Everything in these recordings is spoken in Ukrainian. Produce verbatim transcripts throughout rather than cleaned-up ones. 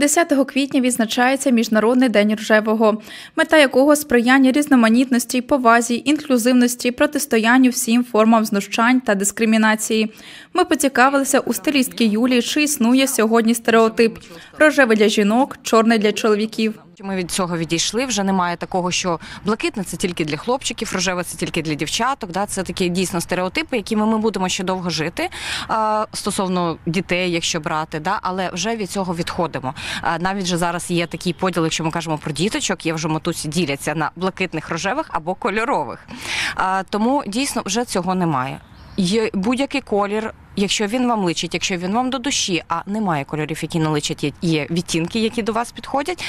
десятого квітня відзначається Міжнародний день рожевого, мета якого – сприяння різноманітності, повазі, інклюзивності, протистоянню всім формам знущань та дискримінації. Ми поцікавилися у стилістки Юлії, чи існує сьогодні стереотип – рожевий для жінок, чорний для чоловіків. Ми від цього відійшли, вже немає такого, що блакитне – це тільки для хлопчиків, рожеве – це тільки для дівчаток. Це такі дійсно стереотипи, якими ми будемо ще довго жити, стосовно дітей, якщо брати, але вже від цього відходимо. Навіть вже зараз є такий поділ, якщо ми кажемо про діточок, є вже матусі діляться на блакитних, рожевих або кольорових. Тому дійсно вже цього немає. Є будь-який колір, якщо він вам личить, якщо він вам до душі, а немає кольорів, які не личать, є відтінки, які до вас підходять.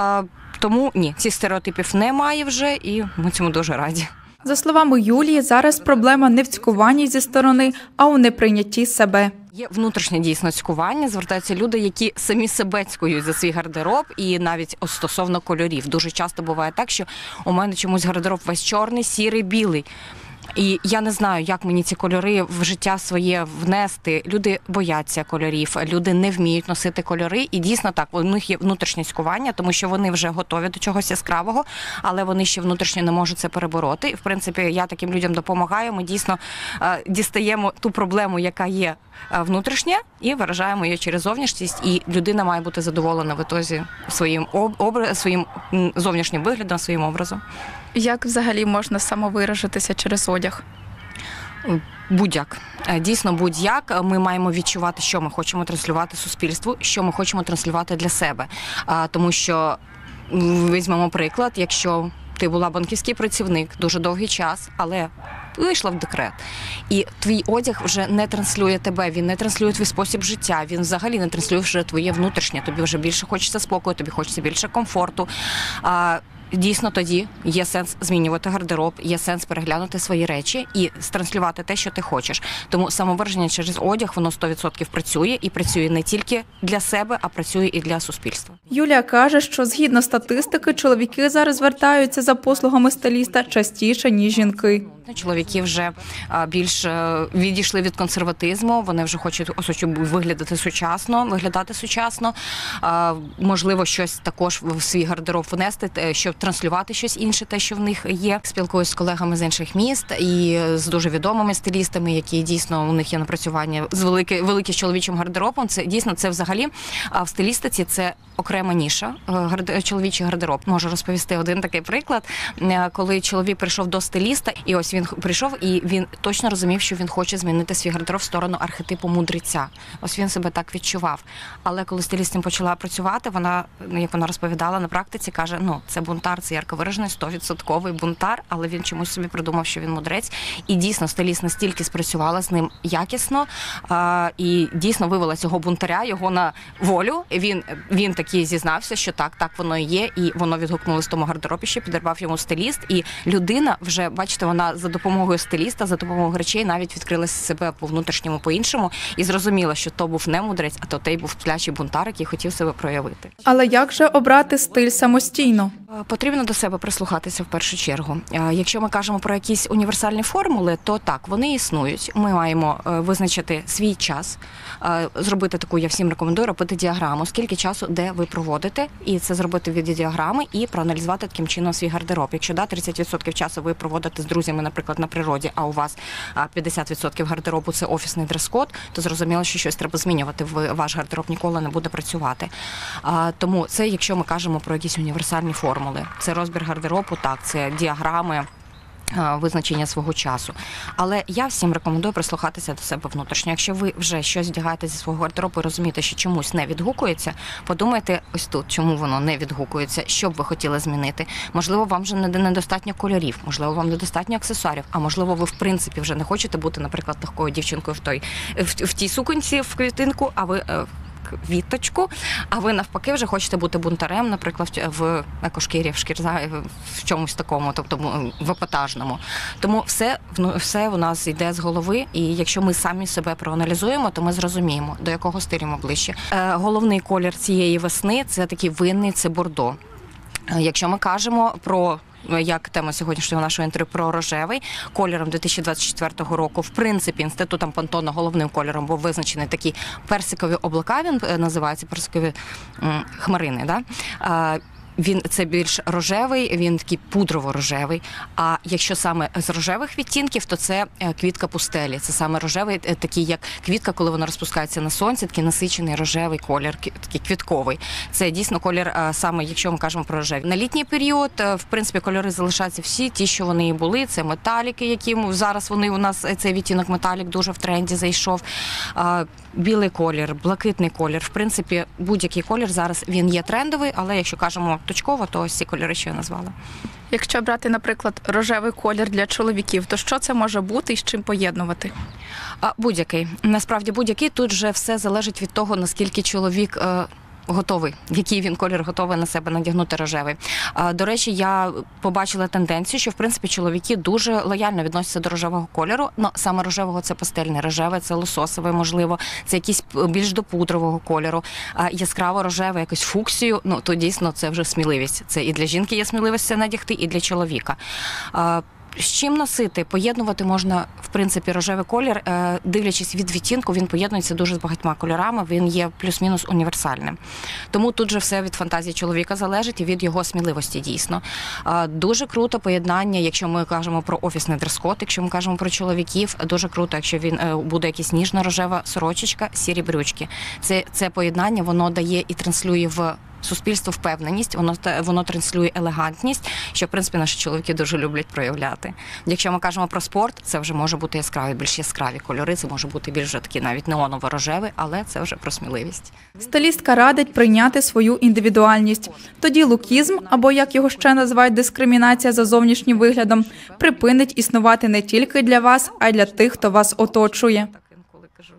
Тому ні, цих стереотипів немає вже і ми цьому дуже раді. За словами Юлії, зараз проблема не в цькуванні зі сторони, а у неприйнятті себе. Є внутрішнє дійсно цькування, звертаються люди, які самі себе цькують за свій гардероб і навіть стосовно кольорів. Дуже часто буває так, що у мене чомусь гардероб весь чорний, сірий, білий. І я не знаю, як мені ці кольори в життя своє внести. Люди бояться кольорів, люди не вміють носити кольори. І дійсно так, у них є внутрішнє цькування, тому що вони вже готові до чогось яскравого, але вони ще внутрішньо не можуть це перебороти. І, в принципі, я таким людям допомагаю. Ми дійсно дістаємо ту проблему, яка є внутрішня, і виражаємо її через зовнішність. І людина має бути задоволена в ітозі своїм, образ, своїм зовнішнім виглядом, своїм образом. Як взагалі можна самовиражитися через одяг? Будь-як. Дійсно, будь-як. Ми маємо відчувати, що ми хочемо транслювати суспільству, що ми хочемо транслювати для себе. Тому що, візьмемо приклад, якщо ти була банківський працівник дуже довгий час, але вийшла в декрет. І твій одяг вже не транслює тебе, він не транслює твій спосіб життя, він взагалі не транслює вже твоє внутрішнє. Тобі вже більше хочеться спокою, тобі хочеться більше комфорту. Дійсно, тоді є сенс змінювати гардероб, є сенс переглянути свої речі і транслювати те, що ти хочеш. Тому самовираження через одяг, воно сто відсотків працює, і працює не тільки для себе, а працює і для суспільства. Юлія каже, що згідно статистики, чоловіки зараз звертаються за послугами стиліста частіше, ніж жінки. Чоловіки вже більш відійшли від консерватизму, вони вже хочуть виглядати сучасно, виглядати сучасно, можливо, щось також в свій гардероб внести, щоб транслювати щось інше, те, що в них є. Спілкуюсь з колегами з інших міст і з дуже відомими стилістами, які дійсно у них є напрацювання з великим великим чоловічим гардеробом. Це дійсно це взагалі в стилістиці це окрема ніша, чоловічий гардероб. Можу розповісти один такий приклад, коли чоловік прийшов до стиліста, і ось він прийшов, і він точно розумів, що він хоче змінити свій гардероб в сторону архетипу мудреця. Ось він себе так відчував. Але коли стиліст з ним почала працювати, вона, як вона розповідала на практиці, каже, ну, це бунтар, це ярковиражений, стовідсотковий бунтар, але він чомусь собі придумав, що він мудрець. І дійсно стиліст настільки спрацювала з ним якісно, а, і дійсно вивела цього бунтаря, його на волю. Він, він такий зізнався, що так, так воно і є, і воно відгукнулося в тому гардеробі, що підірвав йому стиліст. І людина вже, бачите, вона за допомогою стиліста, за допомогою речей навіть відкрила себе по внутрішньому, по-іншому і зрозуміла, що то був не мудрець, а то той був сплячий бунтар, який хотів себе проявити. Але як же обрати стиль самостійно? Потрібно до себе прислухатися в першу чергу. Якщо ми кажемо про якісь універсальні формули, то так, вони існують. Ми маємо визначити свій час, зробити таку, я всім рекомендую, робити діаграму, скільки часу, де ви проводите, і це зробити від діаграми і проаналізувати таким чином свій гардероб. Якщо да, тридцять відсотків часу ви проводите з друзями, наприклад, на природі, а у вас п'ятдесят відсотків гардеробу – це офісний дрес-код, то зрозуміло, що щось треба змінювати. Ваш гардероб ніколи не буде працювати. Тому це, якщо ми кажемо про якісь універсальні формули. Це розбір гардеробу, так, це діаграми, визначення свого часу. Але я всім рекомендую прислухатися до себе внутрішньо. Якщо ви вже щось вдягаєте зі свого гардеробу і розумієте, що чомусь не відгукується, подумайте ось тут, чому воно не відгукується, що б ви хотіли змінити. Можливо, вам вже недостатньо кольорів, можливо, вам недостатньо аксесуарів, а можливо, ви в принципі вже не хочете бути, наприклад, такою дівчинкою в той в, в тій суконці, в квітинку, а ви віточку, а ви навпаки вже хочете бути бунтарем, наприклад, в екошкірі, в шкірза, в чомусь такому, тобто в епатажному. Тому все, все у нас йде з голови, і якщо ми самі себе проаналізуємо, то ми зрозуміємо, до якого стилю ми ближче. Головний колір цієї весни – це такий винний, це бордо. Якщо ми кажемо про як тема сьогоднішнього нашого інтерв'ю про рожевий. Кольором дві тисячі двадцять четвертого року, в принципі, інститутом Пантона головним кольором був визначений такий персикові облака, він називається персикові хмарини, да? Він це більш рожевий, він такий пудрово-рожевий. А якщо саме з рожевих відтінків, то це квітка пустелі. Це саме рожевий, такий як квітка, коли вона розпускається на сонці, такий насичений рожевий колір, такий квітковий. Це дійсно колір саме, якщо ми кажемо про рожеві. На літній період, в принципі, кольори залишаються всі, ті, що вони і були. Це металіки, які зараз вони у нас, цей відтінок металік дуже в тренді зайшов. Білий колір, блакитний колір. В принципі, будь-який колір зараз він є трендовий, але якщо кажемо точково, то ось ці кольори, що я назвала. Якщо брати, наприклад, рожевий колір для чоловіків, то що це може бути і з чим поєднувати? Будь-який. Насправді будь-який. Тут же все залежить від того, наскільки чоловік готовий, який він колір готовий на себе надягнути рожевий. До речі, я побачила тенденцію, що, в принципі, чоловіки дуже лояльно відносяться до рожевого кольору. Ну, саме рожевого це пастельний рожевий, це лососовий, можливо, це якийсь більш до пудрового кольору. Яскраво рожевий, якось фуксію, ну, то дійсно це вже сміливість. Це і для жінки є сміливість це надягти, і для чоловіка. З чим носити? Поєднувати можна, в принципі, рожевий колір, дивлячись від відтінку, він поєднується дуже з багатьма кольорами, він є плюс-мінус універсальним. Тому тут же все від фантазії чоловіка залежить і від його сміливості, дійсно. Дуже круто поєднання, якщо ми кажемо про офісний дрес-код, якщо ми кажемо про чоловіків, дуже круто, якщо він буде якась ніжно-рожева сорочечка, сірі брючки. Це, це поєднання, воно дає і транслює в суспільство впевненість, воно, воно транслює елегантність, що, в принципі, наші чоловіки дуже люблять проявляти. Якщо ми кажемо про спорт, це вже може бути яскраві, більш яскраві кольори, це може бути більш такі навіть неоново-рожевий, але це вже про сміливість. Стилістка радить прийняти свою індивідуальність. Тоді лукізм, або, як його ще називають, дискримінація за зовнішнім виглядом, припинить існувати не тільки для вас, а й для тих, хто вас оточує.